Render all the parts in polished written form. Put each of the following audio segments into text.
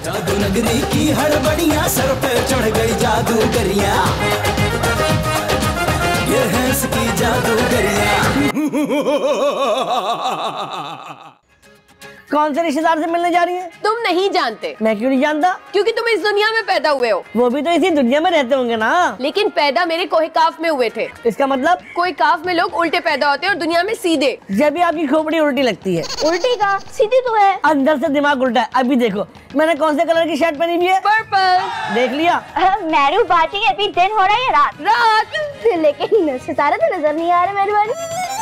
जादू नगरी की हड़बड़ियां, सर पे चढ़ गई जादूगरियां, ये है इसकी जादूगरियां। कौन से रिश्तेदार से मिलने जा रही है? तुम नहीं जानते। मैं क्यों नहीं जानता? क्योंकि तुम इस दुनिया में पैदा हुए हो। वो भी तो इसी दुनिया में रहते होंगे ना। लेकिन पैदा मेरे कोहे काफ में हुए थे। इसका मतलब? कोई काफ में लोग उल्टे पैदा होते हैं और दुनिया में सीधे। जब भी आपकी खोपड़ी उल्टी लगती है। उल्टी का सीधी तो है, अंदर से दिमाग उल्टा है। अभी देखो मैंने कौन से कलर की शर्ट पहनी हुई है? पर्पल। देख लिया? मैरू बाजी अभी दिन हो रहा है या रात? रात। लेकिन सितारे तो नजर नहीं आ रहे मेरी बाजी।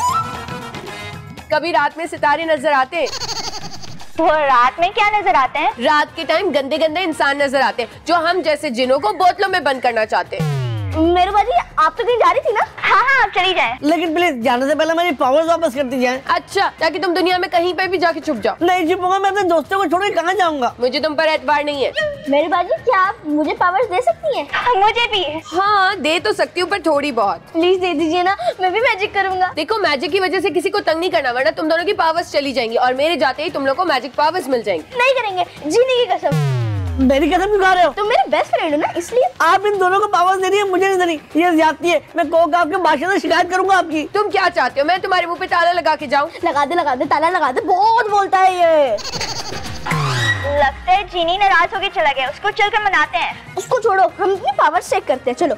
कभी रात में सितारे नजर आते हैं। तो रात में क्या नजर आते हैं? रात के टाइम गंदे गंदे इंसान नजर आते हैं जो हम जैसे जिनों को बोतलों में बंद करना चाहते हैं। मेरू बाजी आप तो कहीं जा रही थी ना? हाँ हाँ आप चली जाएं। लेकिन प्लीज जाने से पहले मेरी पावर्स वापस करती जाएं। अच्छा, ताकि तुम दुनिया में कहीं पे भी जाके छुप जाओ। नहीं छुपूंगा, मैं अपने दोस्तों को छोड़ के कहाँ जाऊंगा? मुझे तुम पर एतबार नहीं है। मेरू बाजी क्या आप मुझे पावर्स दे सकती हैं? मुझे भी। हाँ दे तो सकती हूँ पर थोड़ी बहुत। प्लीज दे दीजिए ना, मैं भी मैजिक करूंगा। देखो मैजिक की वजह से किसी को तंग नहीं करना, वरना तुम दोनों की पावर्स चली जाएंगी और मेरे जाते ही तुम लोग को मैजिक पावर्स मिल जाएंगी। नहीं करेंगे, जीने की कसम। मेरी कसम क्यों खा रहे हो? तुम मेरे बेस्ट फ्रेंड हो ना, इसलिए। आप इन दोनों को पावर्स दे रही है, मुझे नहीं दे रही। ये ज्यादती है। मैं कोक आपके बादशाह से शिकायत करूंगा आपकी। तुम क्या चाहते हो, मैं तुम्हारे मुंह पे ताला लगा के जाऊं? लगा दे ताला लगा दे, बहुत बोलता है ये। लगता है जीनी नाराज होके चला गया, उसको चलकर मनाते हैं। उसको छोड़ो, हम अपनी पावर चेक करते हैं। चलो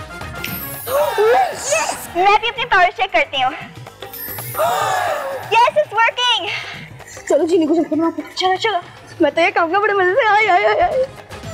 मैं भी अपनी पावर चेक करती हूँ। Yes, it's working. चलो जीनी को चलकर मनाते हैं। चलो चलो, मैं तो ये काम का बड़े मजे से आई।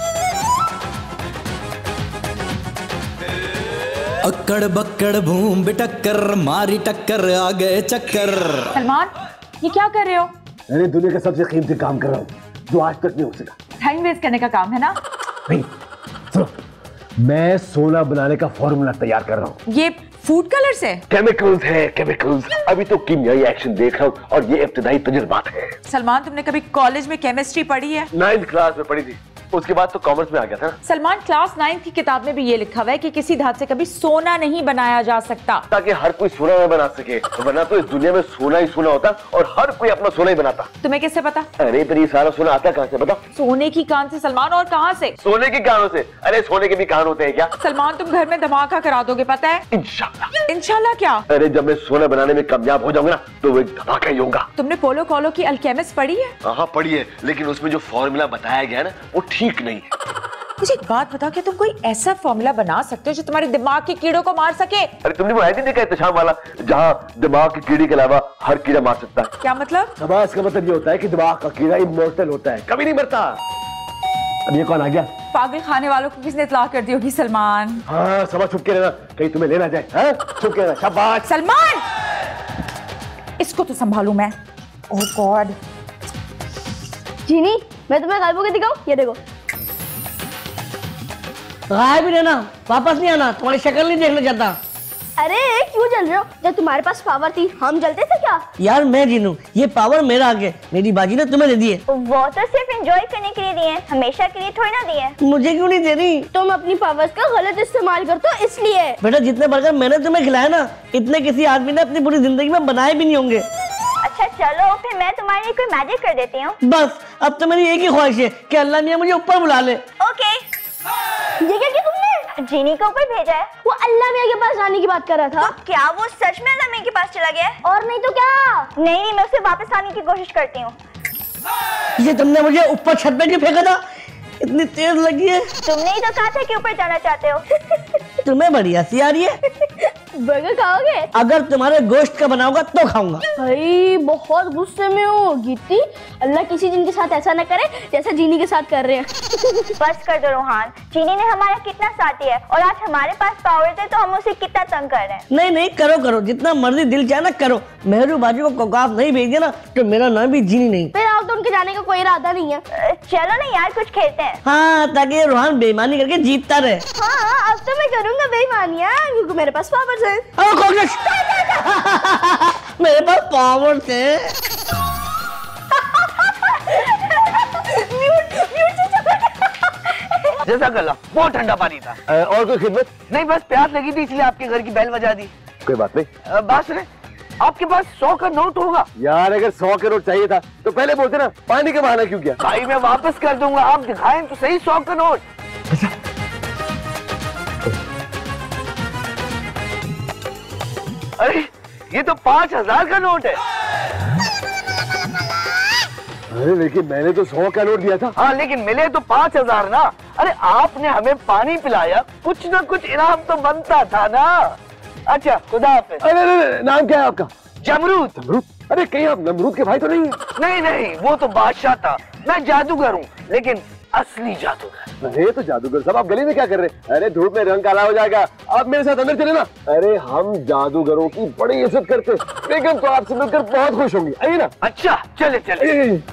अक्कड़ बक्कड़ भूम बिटक्कर, मारी टक्कर आ गए चक्कर। सलमान ये क्या कर रहे हो? मैंने दुनिया का सबसे कीमती काम कर रहा हूँ जो आज तक नहीं हो सका। टाइम वेस्ट करने का काम है ना? नहीं सुनो, मैं सोना बनाने का फॉर्मूला तैयार कर रहा हूँ। ये फूड कलर्स है? केमिकल्स है, केमिकल्स। अभी तो कीमियाई एक्शन देख रहा हूँ और ये इब्तिदाई तजुर्बात है। सलमान तुमने कभी कॉलेज में केमिस्ट्री पढ़ी है? 9th क्लास में पढ़ी थी, उसके बाद तो कॉमर्स में आ गया था। सलमान क्लास 9 की किताब में भी ये लिखा हुआ है कि किसी धातु से कभी सोना नहीं बनाया जा सकता, ताकि हर कोई सोना न बना सके, वरना तो इस दुनिया में सोना ही सोना होता और हर कोई अपना सोना ही बनाता। तुम्हें कैसे पता? अरे पर ये सारा सोना आता कहाँ से बता? सोने की कान से सलमान, और कहाँ से? सोने की कानों से। अरे सोने के भी कान होते हैं क्या? सलमान तुम घर में धमाका करा दोगे पता है? इंशाल्लाह। इंशाल्लाह क्या? अरे जब मैं सोना बनाने में कामयाब हो जाऊंगा ना तो वो एक धमाका ही होगा। तुमने पोलो कोलो की अल्केमिस्ट पढ़ी है? हाँ पढ़ी है, लेकिन उसमें जो फॉर्मूला बताया गया ना वो ठीक नहीं है। मुझे एक बात बताओ कि तुम कोई ऐसा फॉर्मूला बना सकते हो जो तुम्हारे दिमाग के कीड़ों को मार सके? अरे तुमने वो ऐड नहीं देखा इत्तेशाम वाला, जहाँ दिमाग की कीड़ी के अलावा हर कीड़ा मार सकता है? क्या मतलब? समाज का मतलब ये होता है कि दिमाग का कीड़ा इमॉर्टल होता है, कभी नहीं मरता। अब ये कौन आ गया? पागल खाने वालों को किसने इत्तला कर दी होगी सलमान? हाँ समझ, छुप के रहना, कहीं तुम्हें लेना जाए। हाँ छुप के रहना, शाबाश। सलमान इसको तो संभालू मैं। ओह गॉड। जीनी मैं तुम्हें गायब होके दिखाऊं? ये देखो। गायब ही रहना, वापस नहीं आना, तुम्हारी शक्ल नहीं देखना चाहता। अरे क्यों जल रहे हो? जब तुम्हारे पास पावर थी हम जलते थे क्या? यार मैं जीनू, ये पावर मेरा आगे, मेरी बाजी ने तुम्हें दे दी है। वो तो सिर्फ एंजॉय करने के लिए दिए हैं, हमेशा के लिए थोड़ी ना दिए हैं। मुझे क्यों नहीं दे रही? तुम अपनी पावर्स का गलत इस्तेमाल करते हो इसलिए। बेटा जितने बर्गर मैंने तुम्हें खिलाए ना, इतने किसी आदमी ने अपनी पूरी जिंदगी में बनाए भी नहीं होंगे। अच्छा चलो फिर मैं तुम्हारे लिए कोई मैजिक कर देती हूँ। बस अब तो मेरी एक ही ख्वाहिश है कि अल्लाह मियां मुझे ऊपर बुला ले। ओके। ये क्या किया तुमने? जीनी को ऊपर भेजा है? वो अल्लाह मियां के पास जाने की बात कर रहा था। तो क्या वो सच में अल्लाह मियां के पास चला गया है? और नहीं तो क्या? नहीं मैं उसे वापस आने की कोशिश करती हूँ। ये तुमने मुझे ऊपर छत पे क्यों फेंका था? इतनी तेज लगी है। तुमने ही तो कहा था कि ऊपर जाना चाहते हो। तुम्हें बड़ी हंसी आ रही है। बर्गर खाओगे? अगर तुम्हारे गोश्त का बनाऊंगा तो खाऊंगा। भाई बहुत गुस्से में हो गीती, अल्लाह किसी जिन के साथ ऐसा न करे जैसा जीनी के साथ कर रहे हैं। बस कर दो रोहान, जीनी ने हमारा कितना साथ दिया है और आज हमारे पास पावर थे तो हम उसे कितना तंग कर रहे हैं। नहीं नहीं करो करो, जितना मर्जी दिल चाहे ना करो। मेहरू बाजी को कोकाफ नहीं भेज दिया ना तो मेरा नाम भी जीनी नहीं। फिर आप तो उनके जाने का कोई इरादा नहीं है। चलो ना यार कुछ खेलते हैं। हाँ ताकि रोहान बेईमानी करके जीतता रहे। हाँ अब तो मैं करूंगा बेईमानियां क्योंकि मेरे पास पावर है। मेरे पास पावर थे। जैसा गला बहुत ठंडा पानी था। और कोई खिदमत? नहीं बस प्यास लगी थी इसलिए आपके घर की बेल बजा दी। कोई बात नहीं। बात सुने, आपके पास 100 का नोट होगा? यार अगर 100 का नोट चाहिए था तो पहले बोलते ना, पानी का बहाना क्यों किया? भाई मैं वापस कर दूंगा, आप दिखाएं तो सही 100 का नोट। अरे ये तो 5000 का नोट है। अरे लेकिन मैंने तो 100 का नोट दिया था। हाँ लेकिन मिले तो 5000 ना। अरे आपने हमें पानी पिलाया, कुछ ना कुछ इनाम तो बनता था ना। अच्छा खुदा हाफिज। अरे नाम क्या है आपका? जमरूद। नमरूद? अरे कहीं आप नमरूद के भाई तो नहीं है? नहीं नहीं, वो तो बादशाह था, मैं जादूगर हूँ, लेकिन असली जादूगर। अरे तो जादूगर साहब आप गली में क्या कर रहे हैं? अरे धूप में रंग काला हो जाएगा, आप मेरे साथ अंदर चले ना। अरे हम जादूगरों की बड़ी इज्जत करते, लेकिन तो आपसे मिलकर बहुत खुश होंगी, आइए ना। अच्छा चले चले।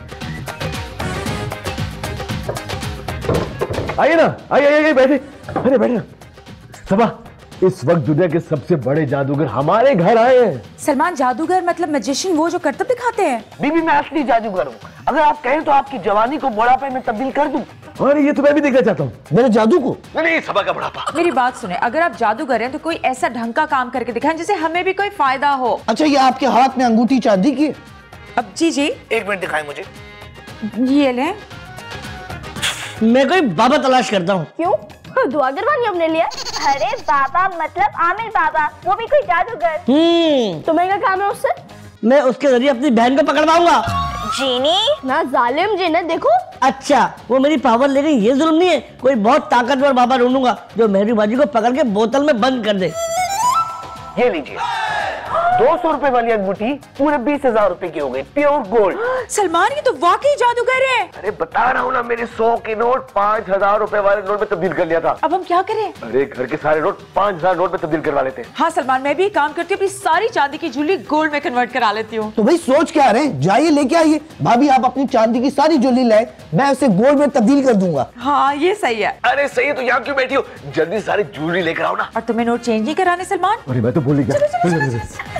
आइए ना, आइए बैठे। अरे बैठे ना। सबा, इस वक्त दुनिया के सबसे बड़े जादूगर हमारे घर आए हैं। सलमान, जादूगर मतलब मैजिशियन, वो जो करतब दिखाते हैं? बीबी मैं असली जादूगर हूँ, अगर आप कहें तो आपकी जवानी को बुढ़ापे में तब्दील कर दूं। अरे ये तो मैं भी देखना चाहता हूँ, मेरे जादू को। नहीं सबा का बुढ़ापा। मेरी बात सुने, अगर आप जादूगर हैं तो कोई ऐसा ढंग का काम करके दिखाएं जिससे हमें भी कोई फायदा हो। अच्छा ये आपके हाथ में अंगूठी चांदी की है? अब जी 1 मिनट दिखाएं मुझे। ये लें। मैं कोई बाबा तलाश करता हूँ। क्यों? दुआगर बानी अपने लिए? अरे बाबा मतलब आमिर बाबा, वो भी कोई जादूगर। तुम्हें क्या काम है उससे? मैं उसके जरिए अपनी बहन को पकड़वाऊंगा। जीनी ना जालिम जिन है, देखो। अच्छा वो मेरी पावर, लेकिन ये जुल्म नहीं है। कोई बहुत ताकतवर बाबा ढूंढूंगा जो मेहरू बाजी को पकड़ के बोतल में बंद कर दे। ये लीजिए 200 रुपए वाली अंगूठी पूरे 20,000 रुपए की हो गई, प्योर गोल्ड। सलमान ये तो वाकई जादूगर है। अरे बता रहा हूँ ना, मेरे 100 के नोट 5000 रुपए वाले नोट में तब्दील कर लिया था। अब हम क्या करें? अरे घर के सारे नोट 5000 नोट में तब्दील करवा लेते हैं। हाँ सलमान, मैं भी काम करती हूँ, अपनी सारी चांदी की ज्वेलरी गोल्ड में कन्वर्ट करा लेती हूँ। तो भाई सोच क्या रहे हैं, जाइए लेके आइए। भाभी आप अपनी चांदी की सारी ज्वेलरी लाए, मैं उसे गोल्ड में तब्दील कर दूंगा। हाँ ये सही है। अरे सही है तो यहाँ क्यों बैठी हो, जल्दी सारी ज्वेलरी लेकर आओ ना। और तुम्हें नोट चेंज नहीं कराने सलमान? अरे मैं तो भूल ही गया।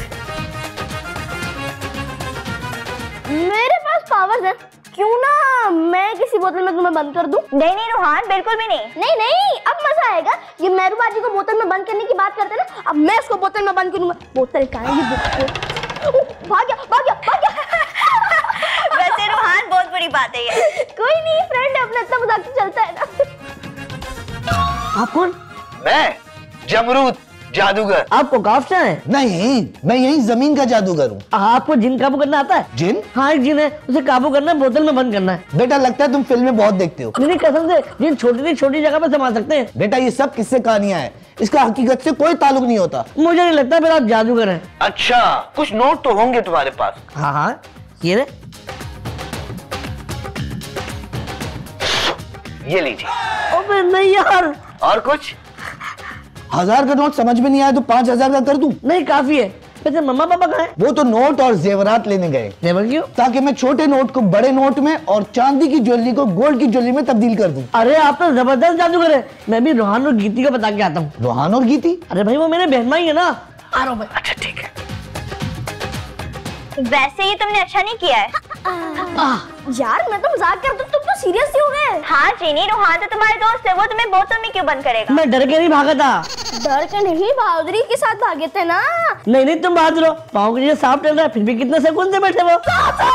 मेरे पास पावर्स है, क्यों ना मैं किसी बोतल में तुम्हें बंद कर दूं? नहीं नहीं रोहान, बिल्कुल भी नहीं। नहीं नहीं, अब मजा आएगा। ये मेहरू बाजी को बोतल में बंद करने की बात करते ना, अब मैं उसको बोतल में बंद करूंगा। बोतल कहाँ है? भाग गया भाग गया भाग गया। वैसे रोहान बहुत बड़ी बात है ये। कोई नहीं, फ्रेंड अपना इतना मजाक चलता है ना। आप कौन? मैं जमरूद जादूगर। आपको काफ से है? नहीं, मैं यही जमीन का जादूगर हूँ। आपको जिन काबू करना आता है? जिन? हाँ एक जिन है, उसे काबू करना है, बोतल में बंद करना है। बेटा लगता है तुम फिल्में बहुत देखते हो। मेरी कसम से जिन छोटी छोटी जगह पे समा सकते हैं। बेटा ये सब किस्से कहानियां हैं, इसका हकीकत से कोई ताल्लुक नहीं होता। मुझे नहीं लगता मेरा आप जादूगर है। अच्छा कुछ नोट तो होंगे तुम्हारे पास? हाँ हाँ ये रे। ये लीजिए। अबे नहीं यार। और कुछ? 1000 का नोट समझ में नहीं आया तो 5000 का कर दूं? नहीं काफी है। वैसे मम्मा पापा कहाँ हैं? वो तो नोट और जेवरात लेने गए। जेवर क्यों? ताकि मैं छोटे नोट को बड़े नोट में और चांदी की ज्वेलरी को गोल्ड की ज्वेलरी में तब्दील कर दूं। अरे आप तो जबरदस्त जादूगर है। मैं भी रोहान और गीती को बता के आता हूँ। रोहान और गीती? अरे भाई वो मेरे बहन भाई है ना। आ रहा हूँ भाई। अच्छा ठीक है। वैसे ये तुमने अच्छा नहीं किया है। यार मैं तो मजाक करता हूँ, तुम तो सीरियस ही हो गए। हाँ जीनी, रोहान तो तुम्हारे दोस्त है, वो तुम्हें बोतल में क्यों बंद करेगा? मैं डर के नहीं भागा था। डर के नहीं, बहादुरी के साथ भागे थे ना। नहीं नहीं तुम बहादुर हो, पाँव के नीचे सांप टल रहा है फिर भी कितने सुकून से बैठे वो।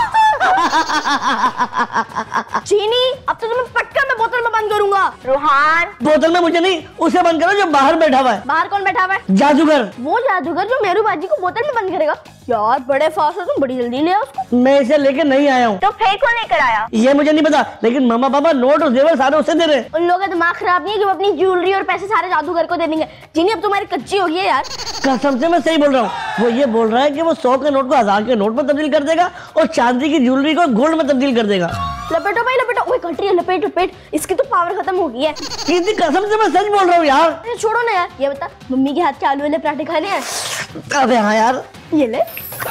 चीनी अब तो तुम्हें पक्का मैं बोतल में बंद करूंगा। रोहान बोतल में मुझे नहीं, उसे बंद करो जो बाहर बैठा हुआ है। बाहर कौन बैठा हुआ है? जादूगर। वो जादूगर जो मेहरू बाजी को बोतल में बंद करेगा। यार बड़े फास्ट हो तुम, बड़ी जल्दी ले आओ उसको। मैं इसे लेके नहीं आया हूँ। तो फिर कौन लेकर आया? ये मुझे नहीं पता, लेकिन मामा पापा नोट और जेवर सारे उसे दे रहे हैं। उन लोगों का दिमाग खराब नहीं है कि वो अपनी ज्वेलरी और पैसे सारे जादूगर को दे देंगे। जिन्हें अब तुम्हारी कच्ची होगी है यार। कसम से मैं सही बोल रहा हूँ। वो ये बोल रहा है कि वो 100 के नोट को 1000 के नोट में तब्दील कर देगा और चांदी की ज्वेलरी को गोल्ड में तब्दील कर देगा। लपेटो भाई लपेटो। ओए कट रही है, लपेट लपेट, इसकी तो पावर खत्म हो गई है। कितनी कसम से मैं सच बोल रहा हूँ यार। अरे छोड़ो ना यार, ये बता मम्मी के हाथ के आलू वाले पराठे खाने हैं? अबे हाँ यार, ये ले।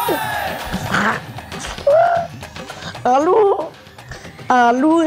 आलू आलू।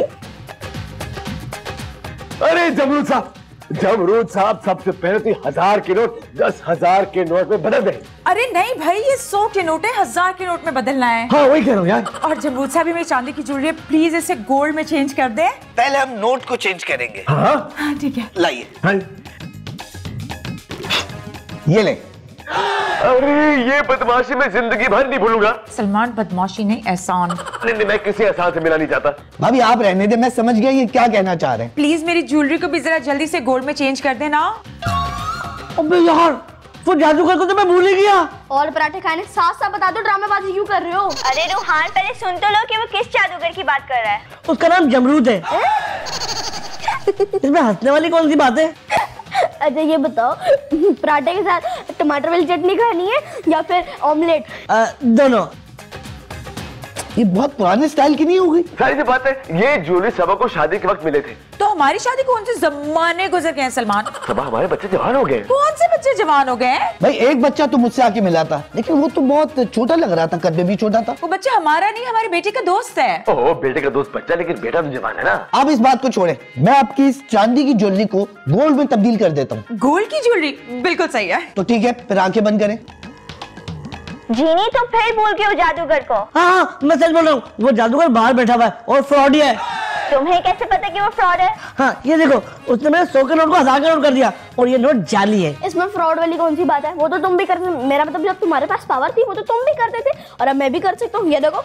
अरे जमरूद साहब सबसे पहले तो 1000 के नोट 10,000 के नोट में बदल दे। अरे नहीं भाई, ये 100 के नोट है, 1000 के नोट में बदलना है। हाँ वही कह रहा हूँ यार। और जमरूद साहब भी मेरी चांदी की ज्वेलरी, प्लीज इसे गोल्ड में चेंज कर दे। पहले हम नोट को चेंज करेंगे। हाँ ठीक है। लाइए। हाँ। ये ले। अरे ये बदमाशी मैं जिंदगी भर नहीं भूलूंगा। सलमान बदमाशी नहीं एहसान। नहीं, मैं किसी एहसान से मिला नहीं चाहता। भाभी आप रहने दे, मैं समझ गया ये क्या कहना चाह रहे हैं। प्लीज मेरी ज्वेलरी को भी जरा जल्दी से गोल्ड में चेंज कर देना। अबे यार, वो जादूगर को तो मैं भूल ही गया। और पराठे खाने साथ साथ बता दो, ड्रामेबाजी क्यों कर रहे हो? अरे रूहान पहले सुन तो लो कि वो किस जादूगर की बात कर रहा है। उसका नाम जमरूद है। इसमें हंसने वाली कौन सी बात है? अच्छा ये बताओ, पराठे के साथ टमाटर वाली चटनी खानी है या फिर ऑमलेट? दोनों। ये बहुत पुराने स्टाइल की नहीं होगी? सारी सी बात है, ये ज्वेलरी सबा को शादी के वक्त मिले थे। तो हमारी शादी कौन से जमाने गुजर गए हैं सलमान? सबा हमारे बच्चे जवान हो गए। कौन से बच्चे जवान हो गए? भाई एक बच्चा तो मुझसे आके मिला था, लेकिन वो तो बहुत छोटा लग रहा था, कद में भी छोटा था। वो बच्चा हमारा नहीं, हमारे बेटे का दोस्त है। ओह बेटे का दोस्त बच्चा, लेकिन बेटा तो जवान है ना। आप इस बात को छोड़े, मैं आपकी इस चांदी की ज्वेलरी को गोल्ड में तब्दील कर देता हूँ। गोल्ड की ज्वेलरी? बिल्कुल सही है। तो ठीक है, फिर आंखें बंद करें। जीनी तुम फिर भूल गए हो जादूगर को। हाँ, मैं सच बोल रहा हूँ, वो जादूगर बाहर बैठा हुआ है और फ्रॉड है। तुम्हें कैसे पता कि वो फ्रॉड है? हाँ ये देखो, उसने मेरे 100 के नोट को 1000 का नोट कर दिया और ये नोट जाली है। इसमें फ्रॉड वाली कौन सी बात है? वो तो तुम भी करते, मेरा मतलब जब तुम्हारे पास पावर थी वो तो तुम भी करते थे और अब मैं भी कर सकता हूँ। ये देखो।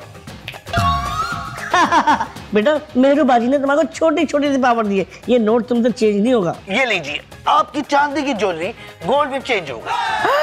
बेटा, मेरे बाजी ने तुम्हारे को छोटी छोटी सी पावर दी है, ये नोट तुमसे चेंज नहीं होगा। ये लीजिए, आपकी चांदी की ज्वेलरी गोल्ड में चेंज होगा।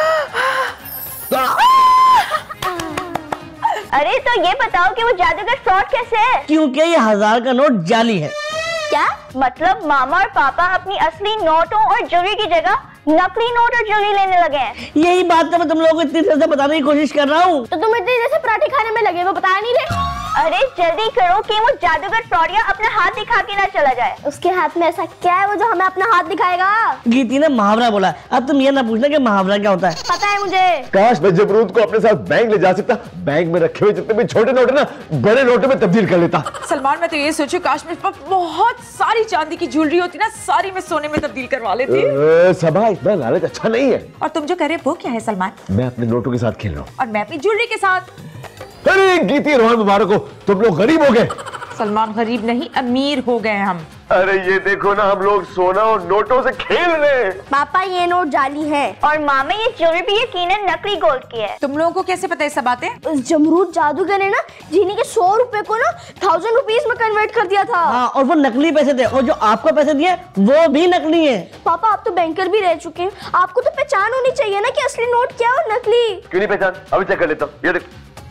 अरे तो ये बताओ कि वो जादूगर फ्रॉड कैसे है? क्योंकि ये 1000 का नोट जाली है। क्या मतलब मामा और पापा अपनी असली नोटों और ज्वेलरी की जगह नकली नोट और ज्वेलरी लेने लगे हैं? यही बात तो मैं तुम लोगों को इतनी देर से बताने की कोशिश कर रहा हूँ। तो तुम इतनी देर से पराठे खाने में लगे, वो बताया नहीं रहे? अरे जल्दी करो कि वो जादूगर फ्रॉडिया अपना हाथ दिखा के ना चला जाए। उसके हाथ में ऐसा क्या है वो जो हमें अपना हाथ दिखाएगा? गीती ने मुहावरा बोला, अब तुम ये ना पूछना कि मुहावरा क्या होता है। पता है मुझे। काश मैं जमरूद को अपने साथ बैंक ले जा सकता, बैंक में रखे हुए जितने भी छोटे नोट है ना, बड़े नोटों में तब्दील कर लेता। सलमान मैं तो ये सोचू, काश मेरे पास बहुत सारी चांदी की ज्वेलरी होती ना, सारी मैं सोने में तब्दील करवा लेती। सबा इतना लालच अच्छा नहीं है। और तुम जो कर रहे हो वो क्या है सलमान? मैं अपने नोटों के साथ खेल रहा हूँ। और मैं अपनी ज्वेलरी के साथ। अरे गीती रोहन मुबारक हो, तुम लोग गरीब हो गए। सलमान गरीब नहीं, अमीर हो गए हम। अरे ये देखो ना, हम लोग सोना और नोटों से खेल रहे हैं। पापा ये नोट जाली है और मामा ये ज्वेलरी भी यकीनन नकली गोल्ड की है। तुम लोगों को कैसे पता है सब बातें? उस जमरूद जादूगर ने ना जीनी के 100 रुपए को ना 1000 रुपीज में कन्वर्ट कर दिया था। हाँ, और वो नकली पैसे थे और जो आपको पैसे दिए वो भी नकली है। पापा आप तो बैंकर भी रह चुके हैं, आपको तो पहचान होनी चाहिए ना कि असली नोट क्या और नकली। क्यों नहीं पहचान? अभी चेक कर लेता हूँ। ये देख।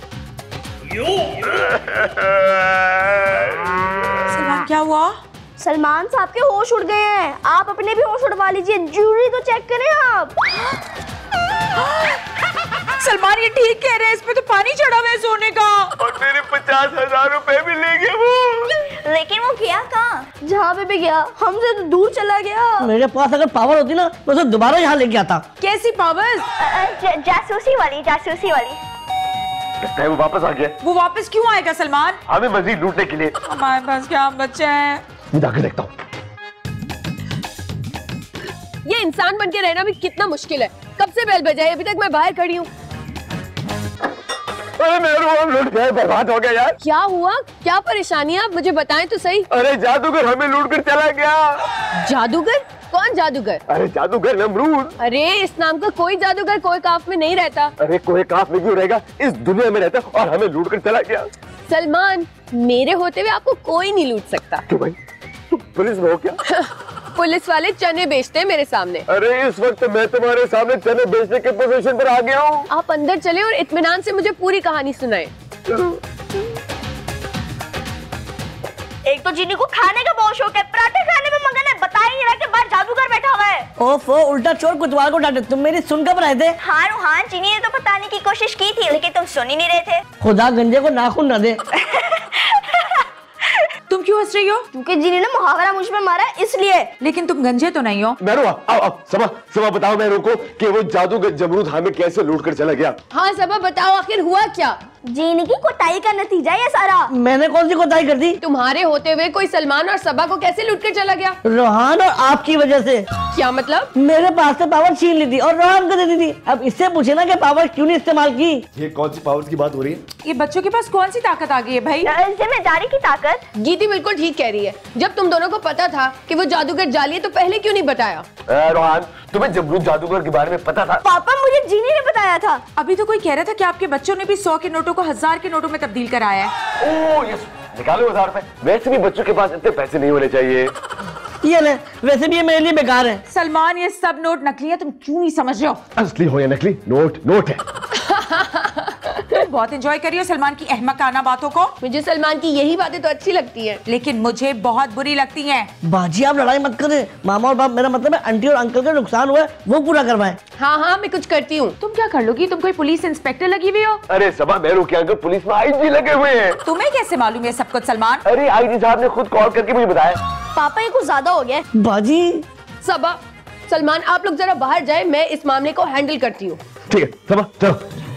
सलमान क्या हुआ? सलमान साहब के होश उड़ गए हैं, आप अपने भी होश उड़वा लीजिए। ज्वेलरी तो चेक करें आप। सलमान ये ठीक कह रहे हैं, इसमें तो पानी चढ़ा हुआ है सोने का। और मेरे 50,000 रुपए भी ले गए वो। लेकिन वो गया कहाँ? जहाँ पे भी गया हमसे तो दूर चला गया। मेरे पास अगर पावर होती ना तो उसे दोबारा यहाँ लेके आता। कैसी पावर? जासूसी वाली, जासूसी वाली। लगता है वो वापस आ गया। वो वापस क्यों आएगा सलमान? हमें मजीद लूटने के लिए। हमारे पास क्या बच्चे हैं? मैं जाकर देखता हूँ। ये इंसान बन के रहना भी कितना मुश्किल है। कब से बेल बजाई, अभी तक मैं बाहर खड़ी हूँ। अरे मेरे लूट गए, बर्बाद हो गया यार। क्या हुआ, क्या परेशानी है, आप मुझे बताएं तो सही। अरे जादूगर हमें लूट कर चला गया। जादूगर? कौन जादूगर? अरे जादूगर नमरूद। अरे इस नाम का कोई जादूगर कोई काफ में नहीं रहता। अरे कोई काफ में क्यों रहेगा, इस दुनिया में रहता और हमें लूट कर चला गया। सलमान, मेरे होते हुए आपको कोई नहीं लूट सकता। क्यों भाई, तुम पुलिस में हो क्या? पुलिस वाले चने बेचते हैं मेरे सामने। अरे इस वक्त मैं तुम्हारे सामने चने बेचने के पोजीशन पर आ गया हूँ। आप अंदर चले और इत्मीनान से मुझे पूरी कहानी सुनाएं। एक तो जीनी को खाने का बहुत शौक है, पराठे खाने में मगन है, बता ही नहीं रहा कि बाहर जादूगर बैठा हुआ है। ओफो, उल्टा चोर कुतवाल को डांटे। तुम मेरी सुन कब रहे थे? हाँ रूहान, जीनी ने तो बताने की कोशिश की थी लेकिन तुम सुन ही नहीं रहे थे। खुदा गंजे को नाखून न दे। तुम क्यों हंस रही हो? क्योंकि जीनी ने मुहावरा मुझ पे मारा है इसलिए। लेकिन तुम गंजे तो नहीं हो। मैं आओ सबा बताओ मेरे को कि वो जादूगर जमरूद हमें कैसे लूट कर चला गया। हाँ सबा बताओ, आखिर हुआ क्या? जीनी की कोताही का नतीजा ये सारा। मैंने कौन सी कोताही कर दी? तुम्हारे होते हुए कोई सलमान और सबा को कैसे लूट कर चला गया? रोहान और आपकी वजह से। क्या मतलब? मेरे पास से पावर छीन ली थी और रोहान को दे दी थी। अब इससे पूछे ना कि पावर क्यों नहीं इस्तेमाल की। ये कौन सी पावर की बात हो रही है? ये बच्चों के पास कौन सी ताकत आ गई है भाई? जिम्मेदारी की ताकत। गीती बिल्कुल ठीक कह रही है। जब तुम दोनों को पता था कि वो जादूगर जाली है तो पहले क्यों नहीं बताया? रोहान तुम्हें जबरूद जादूगर के बारे में पता था? पापा मुझे जीनी ने बताया था। अभी तो कोई कह रहा था कि आपके बच्चों ने भी 100 के नोटों को 1000 के नोटों में तब्दील कराया है। ओह यस, निकालो 1000 रुपए। वैसे भी बच्चों के पास इतने पैसे नहीं होने चाहिए। ये ले, वैसे भी ये मेरे लिए बेकार है। सलमान ये सब नोट नकली है, तुम क्यों नहीं समझ रहे हो? असली हो या नकली, नोट नोट है। तुम बहुत एंजॉय करी हो सलमान की अहमकाना बातों को। मुझे सलमान की यही बातें तो अच्छी लगती हैं, लेकिन मुझे बहुत बुरी लगती हैं। बाजी आप लड़ाई मत करें, मामा और बाप, मेरा मतलब है आंटी और अंकल का नुकसान हुआ है वो पूरा करवाएं। हाँ हाँ मैं कुछ करती हूँ। तुम क्या कर लोगी? तुम कोई पुलिस इंस्पेक्टर लगी हुई हो? अरे सबा मैं रुक अंकल, पुलिस में आईजी लगे हुए हैं। तुम्हें कैसे मालूम है सब कुछ सलमान? अरे आईजी साहब ने खुद कॉल करके मुझे बताया। पापा ये कुछ ज्यादा हो गया है। बाजी सबा, सलमान आप लोग जरा बाहर जाए, मैं इस मामले को हैंडल करती हूँ। ठीक है सबा चलो।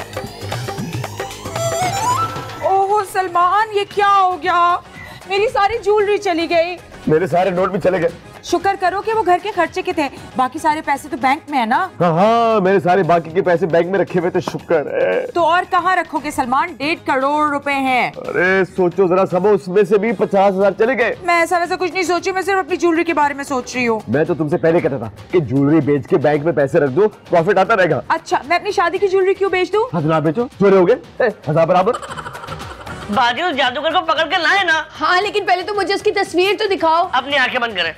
ओहो सलमान ये क्या हो गया? मेरी सारी ज्वेलरी चली गई। मेरे सारे नोट भी चले गए। शुक्र करो कि वो घर के खर्चे के थे, बाकी सारे पैसे तो बैंक में है ना। हाँ मेरे सारे बाकी के पैसे बैंक में रखे हुए थे, शुक्र है। तो और कहाँ रखोगे सलमान? 1.5 करोड़ रुपए हैं। अरे सोचो जरा सब, उसमें से भी 50,000 चले गए। मैं ऐसा वैसा कुछ नहीं सोची, मैं सिर्फ अपनी ज्वेलरी के बारे में सोच रही हूँ। मैं तो तुमसे पहले कहता था कि ज्वेलरी बेच के बैंक में पैसे रख दो, प्रॉफिट आता रहेगा। अच्छा मैं अपनी शादी की ज्वेलरी क्यों बेच दूँ? 1000 बेचो, चोरी हो गए 1000 बराबर। बाजी उस जादूगर को पकड़ के लाए ना। हाँ लेकिन पहले तो मुझे उसकी तस्वीर तो दिखाओ। अपनी आंखें बंद करें।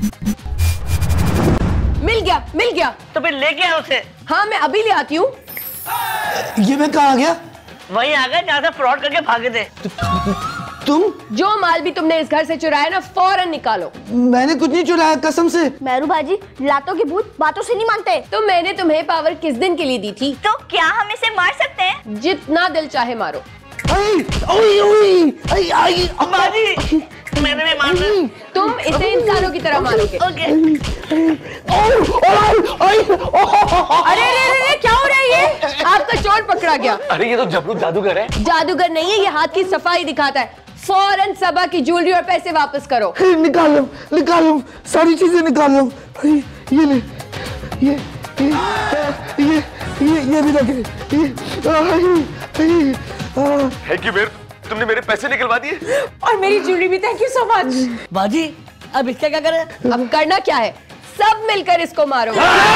मिल गया मिल गया। तो फिर लेके आओ उसे। हाँ मैं अभी ले आती हूँ। ये मैं कहाँ आ गया? वही आ गए जहाँ से फ्रॉड करके भागे थे। तुम? जो माल भी तुमने इस घर से चुराया ना फौरन निकालो। मैंने कुछ नहीं चुराया कसम से। मैरू बाजी लातों के भूत बातों से नहीं मानते। तो मैंने तुम्हें पावर किस दिन के लिए दी थी? तो क्या हम इसे मार सकते हैं? जितना दिल चाहे मारो। बाजी मैंने भी मारना। तुम इसे इंसानों की तरह मारोगे। अरे क्या हो रहा है ये? आपका चोर पकड़ा गया। अरे ये तो जबरूद जादूगर है। जादूगर नहीं है, ये हाथ की सफाई दिखाता है। फौरन सबा की ज्वेलरी और पैसे वापस करो। निकाल लो सारी चीजें निकाल लो। ये ले, ये भी रखे। थैंक यू मेर, तुमने मेरे पैसे निकलवा दिए और मेरी ज्वेलरी भी। Thank you so much. बाजी अब इसका क्या करें? अब करना क्या है, सब मिलकर इसको मारो।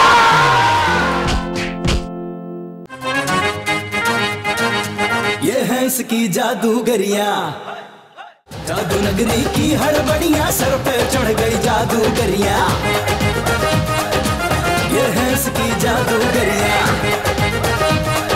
ये है इसकी जादूगरिया, जादू नगरी की हड़बड़ियां, सर पे चढ़ गई जादूगरिया। ये है इसकी जादूगरिया,